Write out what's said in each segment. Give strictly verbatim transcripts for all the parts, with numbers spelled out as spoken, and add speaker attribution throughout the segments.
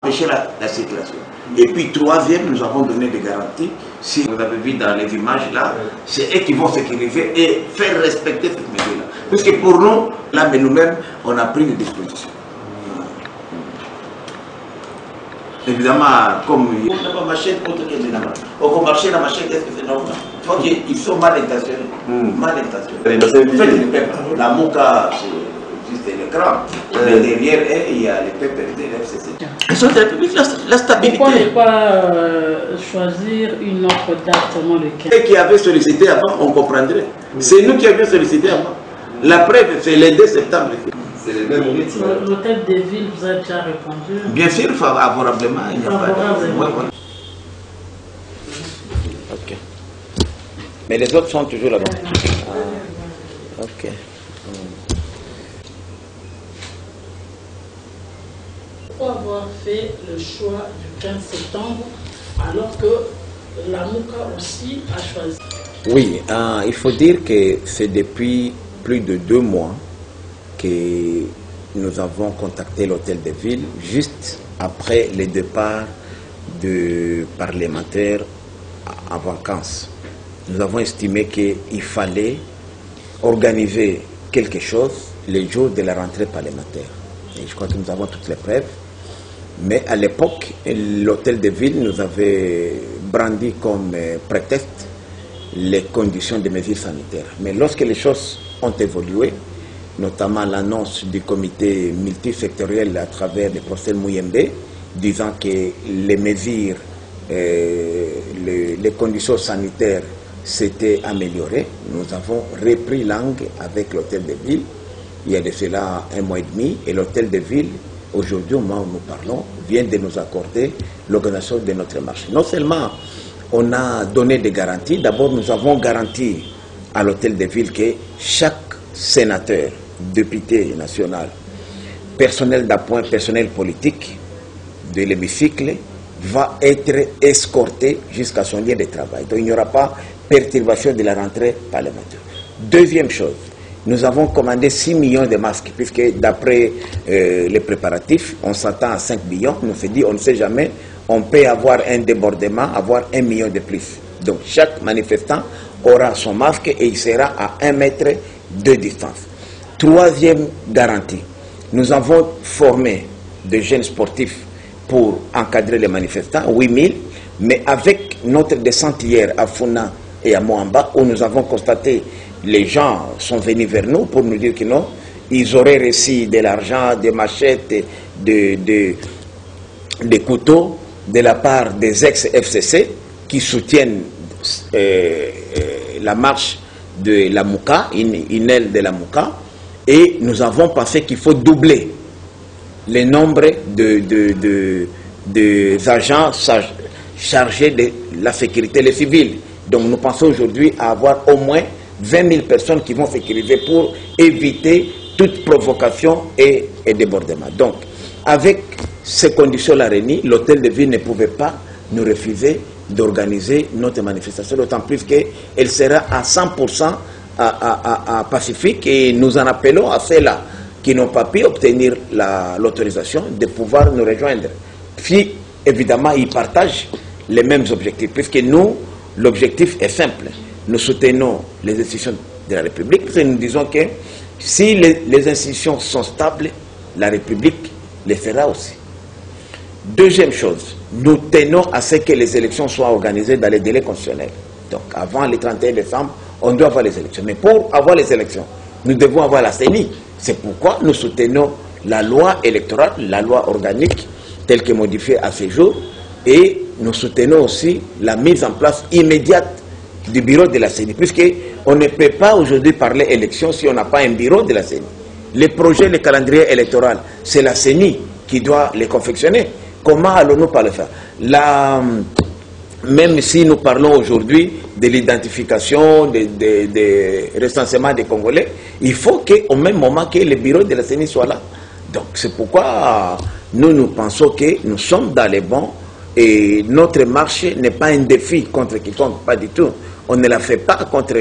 Speaker 1: empêcher la, la circulation. Et puis troisième, nous avons donné des garanties. Si vous avez vu dans les images là, c'est eux qui vont sécuriser et faire respecter cette mesure-là. Parce que pour nous, là, mais nous-mêmes, on a pris des dispositions. Évidemment, comme on n'a pas marché contre les gens, on va marcher dans la machine, est-ce que c'est normal? Il faut qu'ils sont mal intentionnés. Mm. Mal intentionnés. La Mouka, c'est juste l'écran. Mais derrière elle, il y a les peuples de l'F C C. Ils sont de la République, la, la stabilité.
Speaker 2: Pourquoi ne pas euh, choisir une autre date, seulement le quinze?
Speaker 1: Ceux qui avaient sollicité avant, on comprendrait. Mm. C'est nous qui avions sollicité avant. La preuve, c'est le deux septembre.
Speaker 3: C'est le même rythme.
Speaker 2: L'hôtel des villes vous a déjà répondu?
Speaker 1: Bien sûr, favorablement. Il n'y a
Speaker 2: favorablement.
Speaker 1: Pas de... ouais, ouais. Ok. Mais les autres sont toujours là-bas. Ah. Ok.
Speaker 2: Pourquoi avoir fait le choix du quinze septembre alors que la Mouka aussi a choisi?
Speaker 1: Oui, euh, il faut dire que c'est depuis plus de deux mois que nous avons contacté l'hôtel de ville juste après le départ de parlementaires en vacances. Nous avons estimé qu'il fallait organiser quelque chose le jour de la rentrée parlementaire. Et je crois que nous avons toutes les preuves. Mais à l'époque, l'hôtel de ville nous avait brandi comme prétexte les conditions des mesures sanitaires. Mais lorsque les choses ont évolué, notamment l'annonce du comité multisectoriel à travers le professeur Mouyembe, disant que les mesures, euh, les, les conditions sanitaires s'étaient améliorées, nous avons repris langue avec l'hôtel de ville, il y a de cela un mois et demi, et l'hôtel de ville, aujourd'hui, au moment où nous parlons, vient de nous accorder l'organisation de notre marché. Non seulement on a donné des garanties, d'abord nous avons garanti à l'hôtel de ville que chaque sénateur, député national, personnel d'appoint, personnel politique de l'hémicycle va être escorté jusqu'à son lieu de travail. Donc il n'y aura pas perturbation de la rentrée parlementaire. Deuxième chose, nous avons commandé six millions de masques, puisque d'après euh, les préparatifs, on s'attend à cinq millions. On s'est dit, on ne sait jamais, on peut avoir un débordement, avoir un million de plus. Donc chaque manifestant aura son masque et il sera à un mètre de distance. Troisième garantie, nous avons formé des jeunes sportifs pour encadrer les manifestants, huit mille, mais avec notre descente hier à Funa et à Moamba, où nous avons constaté les gens sont venus vers nous pour nous dire que non, ils auraient reçu de l'argent, des machettes, des de, de couteaux de la part des ex-F C C qui soutiennent euh, euh, la marche de la Mouka, une, une aile de la Mouka, et nous avons pensé qu'il faut doubler le nombre de, de, de, de, de agents chargés de la sécurité, les civils. Donc nous pensons aujourd'hui à avoir au moins vingt mille personnes qui vont sécuriser pour éviter toute provocation et, et débordement. Donc, avec ces conditions-là réunies, l'hôtel de ville ne pouvait pas nous refuser d'organiser notre manifestation, d'autant plus qu'elle sera à cent pour cent à, à, à, à pacifique, et nous en appelons à ceux-là qui n'ont pas pu obtenir l'autorisation de pouvoir nous rejoindre. Puis, évidemment, ils partagent les mêmes objectifs, puisque nous, l'objectif est simple. Nous soutenons les institutions de la République, parce que nous disons que si les, les institutions sont stables, la République les fera aussi. Deuxième chose, nous tenons à ce que les élections soient organisées dans les délais constitutionnels. Donc avant le trente et un décembre, on doit avoir les élections. Mais pour avoir les élections, nous devons avoir la C E N I. C'est pourquoi nous soutenons la loi électorale, la loi organique, telle que modifiée à ce jour, et nous soutenons aussi la mise en place immédiate du bureau de la C E N I, puisqu'on ne peut pas aujourd'hui parler élection si on n'a pas un bureau de la C E N I. Les projets, le calendrier électoral, c'est la C E N I qui doit les confectionner. Comment allons-nous pas le faire? La, même si nous parlons aujourd'hui de l'identification, des de, de recensements des Congolais, il faut qu'au même moment que le bureau de la C E N I soit là. Donc c'est pourquoi nous, nous pensons que nous sommes dans les bons Et notre marche n'est pas un défi contre quiconque, pas du tout. On ne la fait pas contre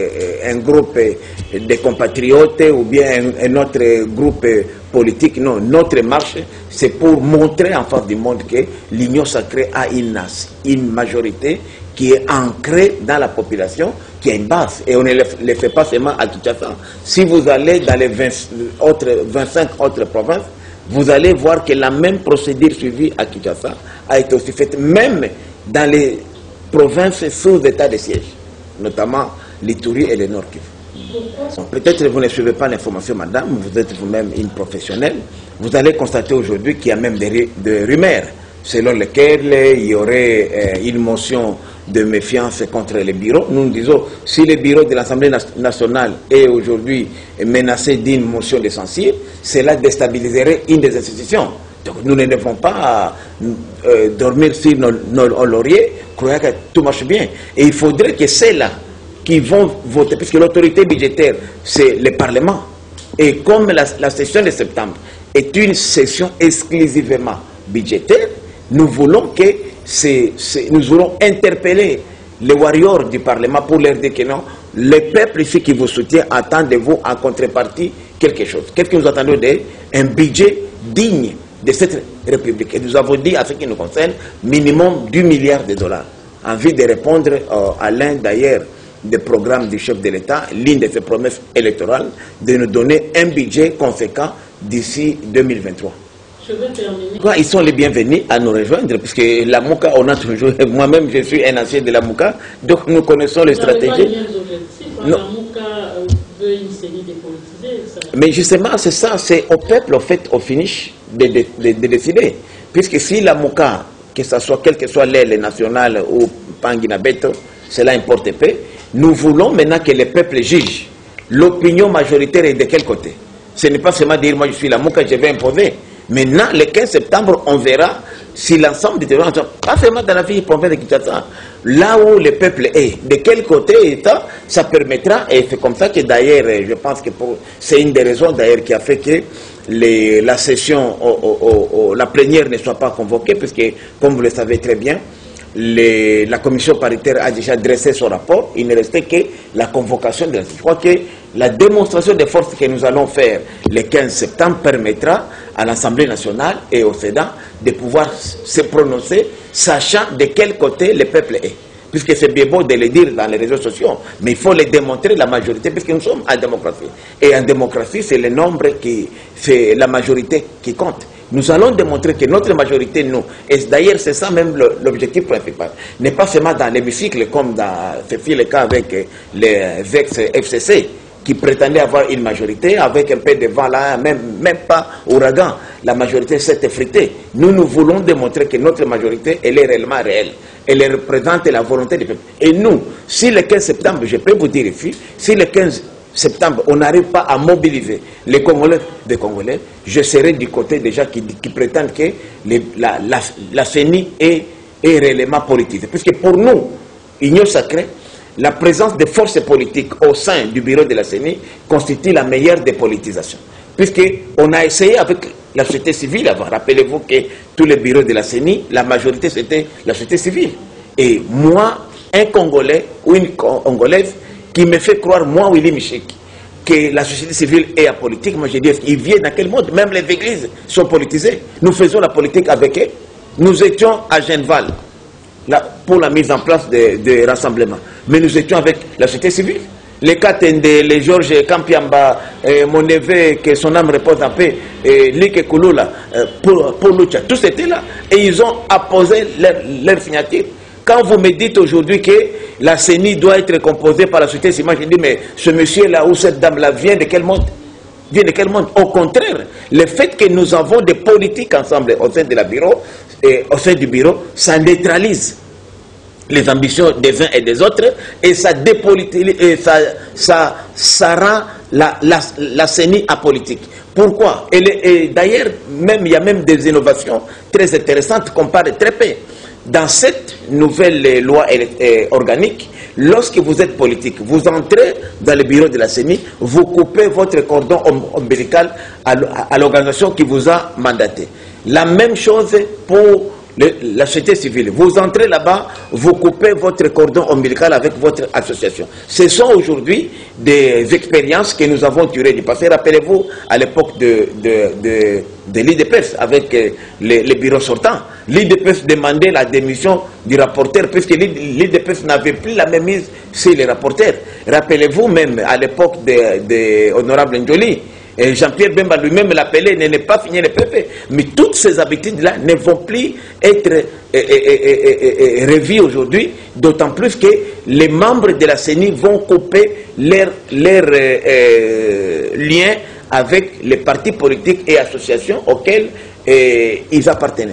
Speaker 1: un groupe de compatriotes ou bien un, un autre groupe politique. Non, notre marche, c'est pour montrer en face du monde que l'Union sacrée a une, une majorité qui est ancrée dans la population, qui a une base. Et on ne le fait pas seulement à Kinshasa. Si vous allez dans les vingt autres, vingt-cinq autres provinces, vous allez voir que la même procédure suivie à Kinshasa a été aussi faite, même dans les provinces sous état de siège, notamment l'Ituri et le Nord Kivu. Peut-être que vous ne suivez pas l'information, madame, vous êtes vous-même une professionnelle. Vous allez constater aujourd'hui qu'il y a même des, des rumeurs selon lesquelles il y aurait euh, une motion de méfiance contre les bureaux. Nous nous disons, si le bureau de l'Assemblée nationale est aujourd'hui menacé d'une motion de censure, cela déstabiliserait une des institutions. Donc nous ne devons pas euh, dormir sur nos, nos lauriers, croyant que tout marche bien. Et il faudrait que ceux-là qui vont voter, puisque l'autorité budgétaire, c'est le Parlement. Et comme la, la session de septembre est une session exclusivement budgétaire, nous voulons que c'est, c'est, nous voulons interpeller les warriors du Parlement pour leur dire que non, le peuple ici qui vous soutient attend de vous en contrepartie quelque chose. Qu'est-ce que nous attendons d'eux? Un budget digne de cette République. Et nous avons dit, à ce qui nous concerne, minimum deux milliards de dollars. En vue de répondre euh, à l'un d'ailleurs des programmes du chef de l'État, l'une de ses promesses électorales, de nous donner un budget conséquent d'ici deux mille vingt-trois.
Speaker 2: Je vais terminer.
Speaker 1: Ils sont les bienvenus à nous rejoindre, puisque la Mouka, on a toujours, moi-même je suis un ancien de la Mouka, donc nous connaissons les stratégies.
Speaker 2: Pas les mêmes objectifs, hein. La Mouka euh, veut une série dépolitisée. Ça...
Speaker 1: Mais justement, c'est ça, c'est au peuple, au fait, au finish, de, de, de, de décider. Puisque si la Mouka, que ce soit, quelle que soit l'aile nationale ou Panginabeto, cela importe peu, nous voulons maintenant que le peuple juge l'opinion majoritaire est de quel côté. Ce n'est pas seulement dire, moi je suis la Mouka, je vais imposer. Maintenant, le quinze septembre, on verra si l'ensemble des terroristes, pas seulement dans la ville province de Kinshasa, là où le peuple est, de quel côté état, ça permettra, et c'est comme ça que d'ailleurs, je pense que c'est une des raisons d'ailleurs qui a fait que les, la session, oh, oh, oh, la plénière ne soit pas convoquée, puisque, comme vous le savez très bien, les, la commission paritaire a déjà dressé son rapport, il ne restait que la convocation de la... Je crois que la démonstration de force que nous allons faire le quinze septembre permettra à l'Assemblée nationale et au Sénat de pouvoir se prononcer, sachant de quel côté le peuple est. Puisque c'est bien beau de le dire dans les réseaux sociaux, mais il faut le démontrer la majorité, puisque nous sommes en démocratie. Et en démocratie, c'est le nombre qui fait la majorité qui compte. Nous allons démontrer que notre majorité, nous, et d'ailleurs c'est ça même l'objectif principal, n'est pas seulement dans l'hémicycle comme dans, ce fut le cas avec les ex-F C C, qui prétendaient avoir une majorité, avec un peu de vent là, même, même pas ouragan, la majorité s'est effritée. Nous, nous voulons démontrer que notre majorité, elle est réellement réelle. Elle représente la volonté du peuple. Et nous, si le quinze septembre, je peux vous dire ici, si le quinze septembre, on n'arrive pas à mobiliser les Congolais des Congolais, je serai du côté déjà qui, qui prétendent que les, la, la, la C E N I est, est réellement politisée. Puisque pour nous, Union sacrée, la présence des forces politiques au sein du bureau de la C E N I constitue la meilleure des politisations. Puisqu'on a essayé avec la société civile avant. Rappelez-vous que tous les bureaux de la C E N I, la majorité c'était la société civile. Et moi, un Congolais ou une Congolaise qui me fait croire, moi, Willy Michek, que la société civile est apolitique, moi je dis, il vient dans quel monde? Même les églises sont politisées. Nous faisons la politique avec eux. Nous étions à Genval là, pour la mise en place des de rassemblements. Mais nous étions avec la société civile. Les Katende, les Georges Kampiamba, euh, mon neveu, que son âme repose en paix, euh, Like Kouloula, euh, pour, pour Lucha, tous étaient là. Et ils ont apposé leur, leur signature. Quand vous me dites aujourd'hui que la C E N I doit être composée par la société civile, je dis, mais ce monsieur-là ou cette dame-là vient de quel monde? Vient de quel monde? Au contraire, le fait que nous avons des politiques ensemble au sein de la bureau, et au sein du bureau, ça neutralise les ambitions des uns et des autres, et ça dépolitise, et ça, ça, ça rend la, la, la C E N I apolitique. Pourquoi? Et, et d'ailleurs, même, il y a même des innovations très intéressantes qu'on parle très peu. Dans cette nouvelle loi organique, lorsque vous êtes politique, vous entrez dans le bureau de la C E N I, vous coupez votre cordon ombilical à l'organisation qui vous a mandaté. La même chose pour le, la société civile. Vous entrez là-bas, vous coupez votre cordon ombilical avec votre association. Ce sont aujourd'hui des expériences que nous avons tirées du passé. Rappelez-vous, à l'époque de, de, de, de l'I D P E S, avec euh, les, les bureaux sortants, l'I D P E S demandait la démission du rapporteur, puisque l'I D P E S n'avait plus la même mise sur les rapporteurs. Rappelez-vous même, à l'époque de, de Honorable Ndjoli, Jean-Pierre Bemba lui-même l'appelait, ne n'est pas fini le P P. Mais toutes ces habitudes-là ne vont plus être euh, euh, euh, euh, revues aujourd'hui, d'autant plus que les membres de la C E N I vont couper leurs leur, euh, euh, liens avec les partis politiques et associations auxquels euh, ils appartenaient.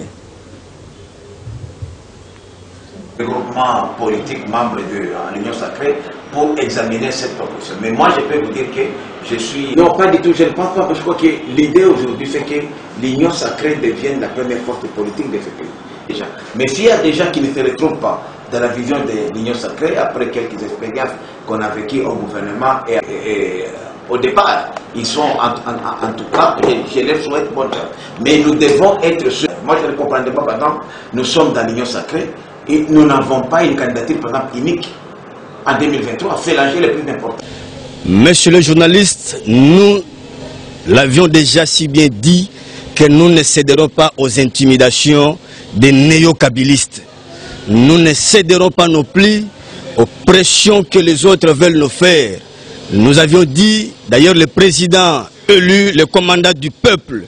Speaker 1: Le groupement politique membre de l'Union Sacrée pour examiner cette proposition. Mais moi, je peux vous dire que je suis... Non, pas du tout, je ne pense pas, parce que je crois que l'idée aujourd'hui, c'est que l'Union Sacrée devienne la première force politique de ce pays. Déjà. Mais s'il y a des gens qui ne se retrouvent pas dans la vision de l'Union Sacrée, après quelques expériences qu'on a vécues au gouvernement et, et, et au départ, ils sont en, en, en tout cas, je, je leur souhaite bonne chance. Mais nous devons être sûrs. Moi, je ne comprends pas, par exemple, nous sommes dans l'Union Sacrée, et nous n'avons pas une candidature, par exemple, unique en deux mille vingt-trois. C'est l'enjeu le plus important.
Speaker 3: Monsieur le journaliste, nous l'avions déjà si bien dit que nous ne céderons pas aux intimidations des néo-kabylistes. Nous ne céderons pas non plus aux pressions que les autres veulent nous faire. Nous avions dit, d'ailleurs le président élu, le commandant du peuple,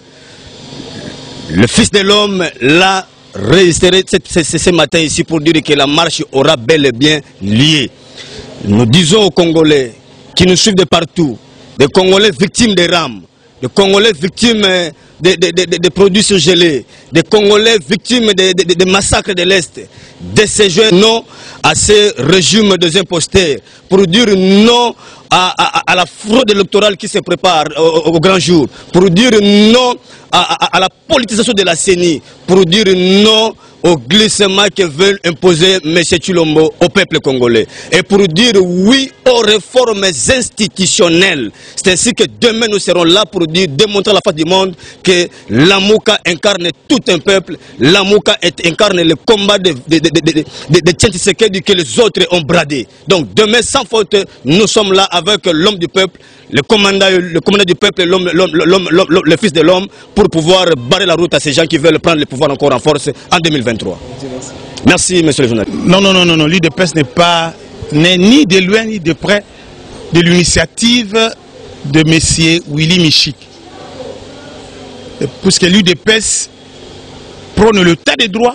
Speaker 3: le fils de l'homme, l'a réitéré ce matin ici pour dire que la marche aura bel et bien lieu. Nous disons aux Congolais qui nous suivent de partout, des Congolais victimes des rames, des Congolais victimes des de, de, de, de produits surgelés, des Congolais victimes des de, de, de massacres de l'Est, de ces jeunes non à ce régime des imposteurs, pour dire non à, à, à la fraude électorale qui se prépare au, au grand jour, pour dire non à, à, à la politisation de la C E N I, pour dire non au glissement que veulent imposer M. Tshilombo au peuple congolais. Et pour dire oui aux réformes institutionnelles. C'est ainsi que demain nous serons là pour dire, démontrer à la face du monde que l'Amouka incarne tout un peuple, l'Amouka incarne le combat de, de, de, de, de, de Tshisekedi que les autres ont bradé. Donc demain, sans faute, nous sommes là avec l'homme du peuple, le commandant, le commandant du peuple, l'homme, le fils de l'homme, pour pouvoir barrer la route à ces gens qui veulent prendre le pouvoir encore en force en deux mille vingt-trois. Merci, monsieur le journaliste.
Speaker 4: Non, non, non, non, non. l'U D P E S n'est pas né ni de loin ni de près de l'initiative de M. Willy Michik. Puisque l'U D P E S prône l'état de droit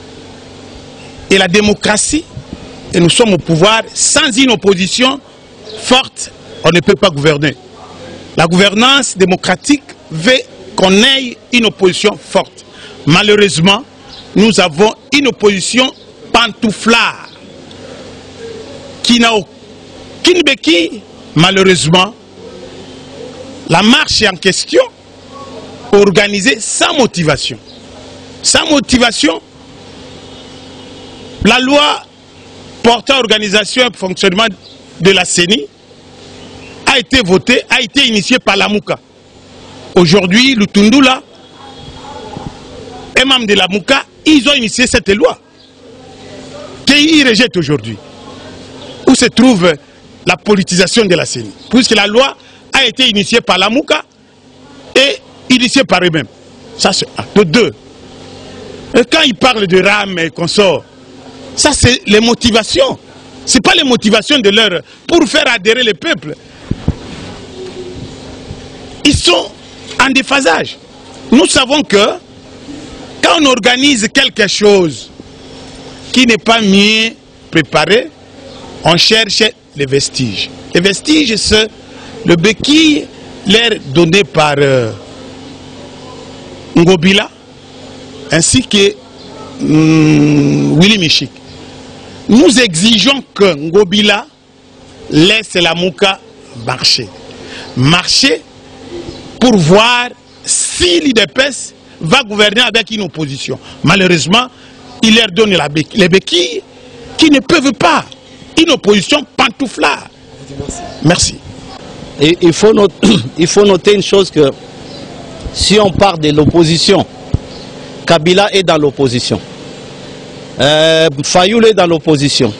Speaker 4: et la démocratie, et nous sommes au pouvoir. Sans une opposition forte, on ne peut pas gouverner. La gouvernance démocratique veut qu'on ait une opposition forte. Malheureusement, nous avons une opposition pantouflard qui n'a aucune béquille. Malheureusement, la marche est en question, organisée sans motivation. Sans motivation, la loi portant organisation et fonctionnement de la C E N I a été votée, a été initiée par la Mouka. Aujourd'hui, le Tundula et membres de la Mouka, ils ont initié cette loi qu'ils rejettent aujourd'hui. Où se trouve la politisation de la C E N I? Puisque la loi a été initiée par la Mouka et initiée par eux-mêmes. Ça c'est un. De deux. Et quand ils parlent de rame et consorts, ça c'est les motivations. Ce n'est pas les motivations de leur... pour faire adhérer le peuple. Ils sont en déphasage. Nous savons que quand on organise quelque chose qui n'est pas mieux préparé, on cherche les vestiges. Les vestiges, c'est le béquille l'air donné par euh, Ngobila ainsi que hum, Willy Michik. Nous exigeons que Ngobila laisse la Mouka marcher. Marcher pour voir si l'U D P E S va gouverner avec une opposition. Malheureusement, il leur donne la béquille, les béquilles qui ne peuvent pas. Une opposition pantouflard. Merci.
Speaker 5: Et il faut noter, il faut noter une chose, que si on parle de l'opposition, Kabila est dans l'opposition. euh, Fayoulou est dans l'opposition.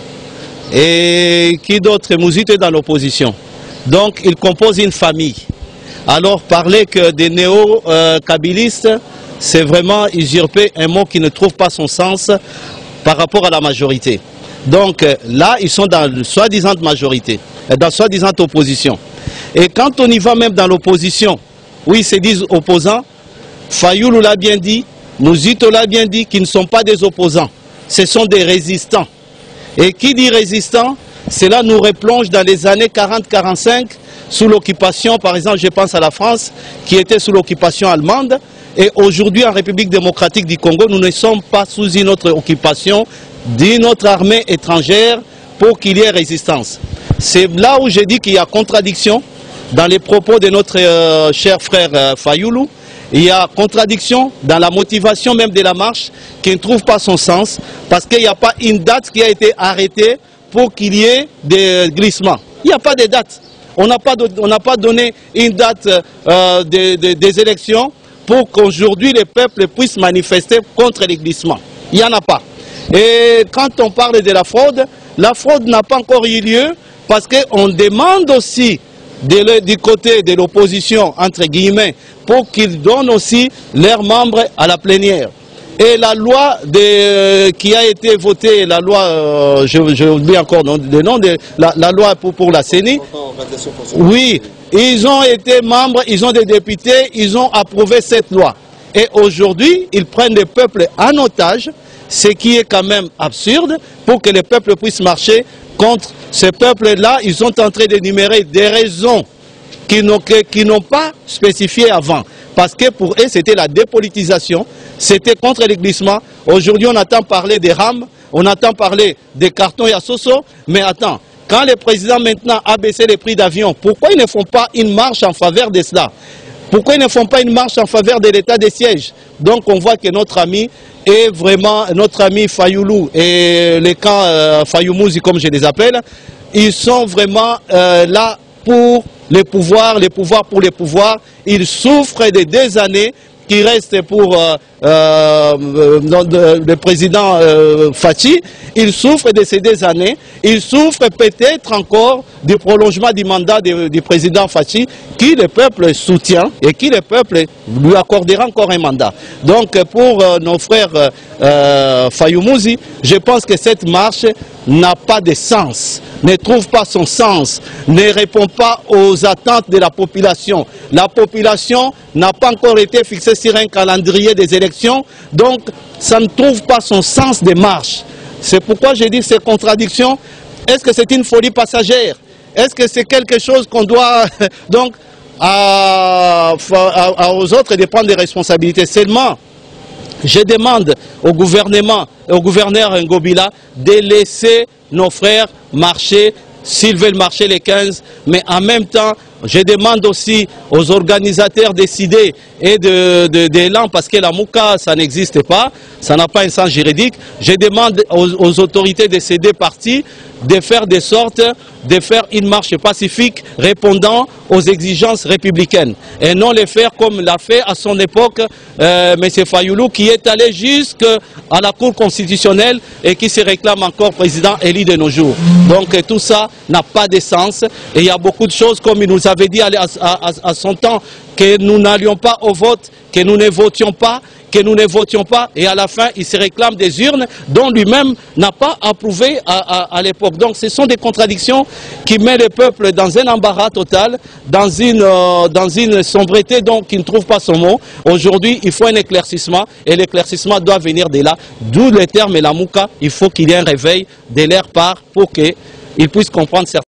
Speaker 5: Et qui d'autre? Mouzito est dans l'opposition. Donc ils composent une famille. Alors parler que des néo-kabylistes, c'est vraiment usurper un mot qui ne trouve pas son sens par rapport à la majorité. Donc là, ils sont dans la soi-disant majorité, dans la soi-disant opposition. Et quand on y va même dans l'opposition, oui, ils se disent opposants, Fayoulou l'a bien dit, Mouzito l'a bien dit, qu'ils ne sont pas des opposants, ce sont des résistants. Et qui dit résistant, cela nous replonge dans les années quarante quarante-cinq, sous l'occupation, par exemple, je pense à la France, qui était sous l'occupation allemande. Et aujourd'hui, en République démocratique du Congo, nous ne sommes pas sous une autre occupation d'une autre armée étrangère pour qu'il y ait résistance. C'est là où j'ai dit qu'il y a contradiction dans les propos de notre euh, cher frère euh, Fayoulou. Il y a contradiction dans la motivation même de la marche qui ne trouve pas son sens parce qu'il n'y a pas une date qui a été arrêtée pour qu'il y ait des glissements. Il n'y a pas de date. On n'a pas, pas donné une date euh, de, de, des élections pour qu'aujourd'hui les peuples puissent manifester contre les glissements. Il n'y en a pas. Et quand on parle de la fraude, la fraude n'a pas encore eu lieu parce qu'on demande aussi de, du côté de l'opposition, entre guillemets, pour qu'ils donnent aussi leurs membres à la plénière. Et la loi de, qui a été votée, la loi, euh, j'ai oublié encore le nom, de, la, la loi pour, pour la C E N I, oui, ils ont été membres, ils ont des députés, ils ont approuvé cette loi. Et aujourd'hui, ils prennent le peuple en otage, ce qui est quand même absurde, pour que le peuple puisse marcher contre ce peuple-là. Ils sont en train d'énumérer des raisons qui n'ont pas spécifiées avant. Parce que pour eux, c'était la dépolitisation, c'était contre les glissements. Aujourd'hui, on entend parler des rames, on entend parler des cartons et Soso. Mais attends, quand le président maintenant a baissé les prix d'avion, pourquoi ils ne font pas une marche en faveur de cela? Pourquoi ils ne font pas une marche en faveur de l'état des sièges? Donc on voit que notre ami est vraiment, notre ami Fayoulou et les camps euh, Fayoumouzi, comme je les appelle, ils sont vraiment euh, là pour les pouvoirs, les pouvoirs pour les pouvoirs. Ils souffrent de des années qui restent pour euh, euh, le président euh, Fachi. Il souffre de ces des années. Il souffre peut-être encore du prolongement du mandat de, du président Fachi, qui le peuple soutient et qui le peuple lui accordera encore un mandat. Donc pour euh, nos frères euh, Fayoumouzi, je pense que cette marche n'a pas de sens, ne trouve pas son sens, ne répond pas aux attentes de la population. La population n'a pas encore été fixée sur un calendrier des élections, donc ça ne trouve pas son sens de marche. C'est pourquoi j'ai dit ces contradictions. Est-ce que c'est une folie passagère? Est-ce que c'est quelque chose qu'on doit donc à, à, aux autres de prendre des responsabilités? Seulement, je demande au gouvernement et au gouverneur Ngobila de laisser nos frères marcher s'ils veulent marcher les quinze, mais en même temps, je demande aussi aux organisateurs décidés et de, de, d'élan, parce que la Mouka, ça n'existe pas, ça n'a pas un sens juridique. Je demande aux, aux autorités de ces deux partis de faire de sorte de faire une marche pacifique répondant aux exigences républicaines et non les faire comme l'a fait à son époque euh, M. Fayoulou, qui est allé jusqu'à la Cour constitutionnelle et qui se réclame encore président élu de nos jours. Donc tout ça n'a pas de sens et il y a beaucoup de choses, comme il nous avait dit à, à, à son temps, que nous n'allions pas au vote, que nous ne votions pas, que nous ne votions pas, et à la fin, il se réclame des urnes dont lui-même n'a pas approuvé à, à, à l'époque. Donc ce sont des contradictions qui mettent le peuple dans un embarras total, dans une, euh, dans une sombreté donc, qui ne trouve pas son mot. Aujourd'hui, il faut un éclaircissement, et l'éclaircissement doit venir de là. D'où le terme et la mouka, il faut qu'il y ait un réveil de leur part pour qu'ils puissent comprendre certaines